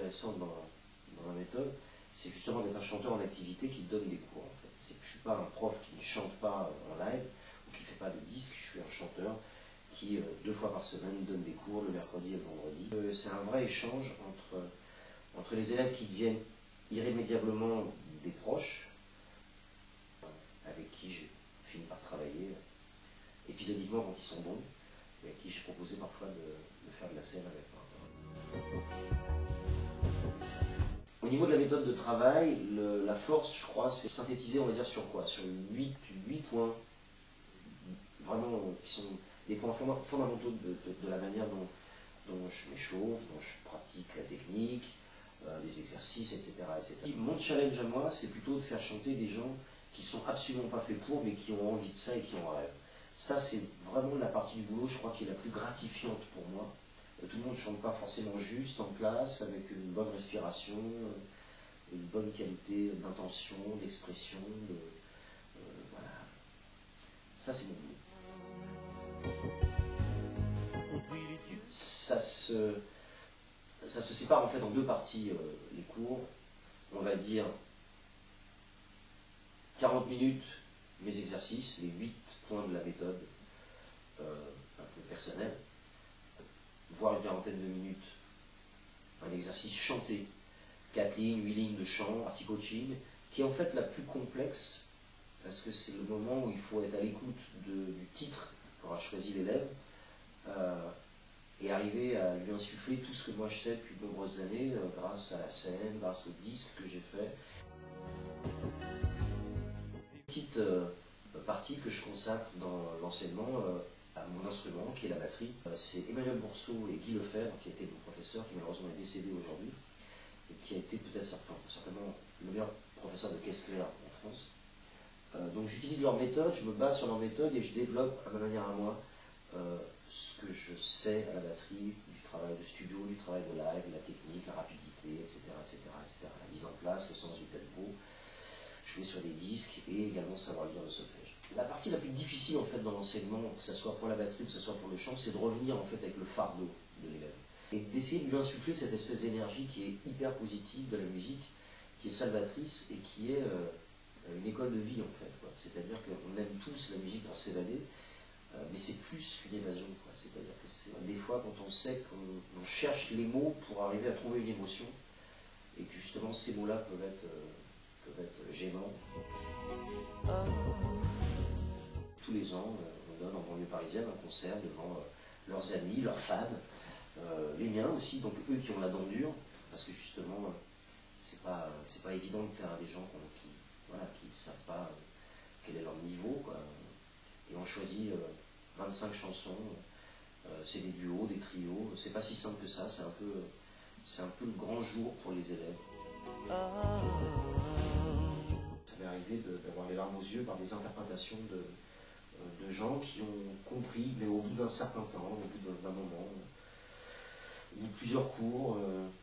intéressant dans la méthode, c'est justement d'être un chanteur en activité qui donne des cours en fait. Je ne suis pas un prof qui ne chante pas en live ou qui ne fait pas de disque, je suis un chanteur qui 2 fois par semaine donne des cours le mercredi et le vendredi. C'est un vrai échange entre les élèves qui deviennent irrémédiablement des proches, avec qui j'ai fini par travailler épisodiquement quand ils sont bons, et à qui j'ai proposé parfois de faire de la scène avec moi. Au niveau de la méthode de travail, la force, je crois, c'est synthétisé, on va dire, sur quoi? Sur 8 points, vraiment, qui sont des points fondamentaux de la manière dont je m'échauffe, dont je pratique la technique, les exercices, etc., etc. Mon challenge à moi, c'est plutôt de faire chanter des gens qui sont absolument pas faits pour, mais qui ont envie de ça et qui en rêvent. Ça, c'est vraiment la partie du boulot, je crois, qui est la plus gratifiante pour moi. Tout le monde ne chante pas forcément juste en place, avec une bonne respiration, une bonne qualité d'intention, d'expression. Voilà. Ça, c'est mon boulot. Ça se sépare en fait en 2 parties, les cours. On va dire 40 minutes, mes exercices, les 8 points de la méthode, un peu personnel, voire une quarantaine de minutes, un exercice chanté, 4 lignes, 8 lignes de chant, arti-coaching, qui est en fait la plus complexe, parce que c'est le moment où il faut être à l'écoute du titre qu'aura choisi l'élève, et arriver à lui insuffler tout ce que moi je sais depuis de nombreuses années, grâce à la scène, grâce au disque que j'ai fait. Une petite partie que je consacre dans l'enseignement à mon instrument, qui est la batterie. C'est Emmanuel Bourseau et Guy Lefebvre, qui a été mon professeur, qui malheureusement est décédé aujourd'hui, et qui a été peut-être certainement le meilleur professeur de caisse claire en France. Donc j'utilise leur méthode, je me base sur leur méthode et je développe à ma manière à moi ce que je sais à la batterie, du travail de studio, du travail de live, la technique, la rapidité, etc., etc., etc., la mise en place, le sens du tempo, jouer sur des disques et également savoir lire le solfège. La partie la plus difficile en fait dans l'enseignement, que ce soit pour la batterie ou que ce soit pour le chant, c'est de revenir en fait avec le fardeau de l'élève et d'essayer de lui insuffler cette espèce d'énergie qui est hyper positive de la musique, qui est salvatrice et qui est une école de vie en fait. C'est-à-dire qu'on aime tous la musique pour s'évader, mais c'est plus qu'une évasion. C'est-à-dire que c'est des fois quand on sait qu'on cherche les mots pour arriver à trouver une émotion et que justement ces mots-là peuvent être gênants. Tous les ans, on donne en banlieue parisienne un concert devant leurs amis, leurs fans, les miens aussi, donc eux qui ont la dent dure, parce que justement, c'est pas évident de plaire à des gens qui ne savent pas quel est leur niveau, quoi. Et on choisit 25 chansons, c'est des duos, des trios, c'est pas si simple que ça, c'est un peu le grand jour pour les élèves. Ça m'est arrivé d'avoir les larmes aux yeux par des interprétations de gens qui ont compris, mais au bout d'un certain temps, au bout d'un moment, ou plusieurs cours,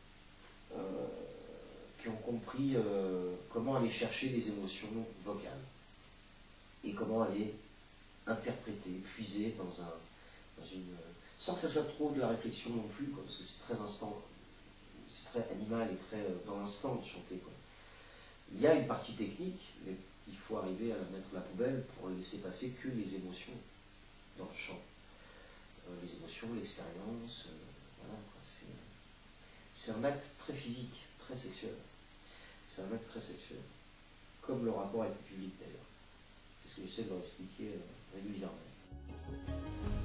qui ont compris comment aller chercher des émotions vocales et comment aller interpréter, puiser dans une... sans que ça soit trop de la réflexion non plus, parce que c'est très animal et très dans l'instant de chanter, quoi. Il y a une partie technique, mais il faut arriver à mettre à la poubelle pour laisser passer que les émotions dans le chant. Les émotions, l'expérience, voilà, c'est un acte très physique, très sexuel. C'est un acte très sexuel, comme le rapport avec le public d'ailleurs. C'est ce que j'essaie de leur expliquer régulièrement.